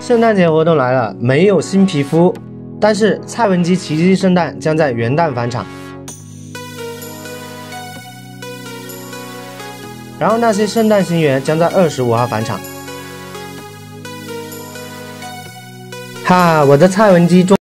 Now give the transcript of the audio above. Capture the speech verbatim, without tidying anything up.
圣诞节活动来了，没有新皮肤，但是蔡文姬奇迹圣诞将在元旦返场。然后那些圣诞新员将在二十五号返场。哈，我的蔡文姬终。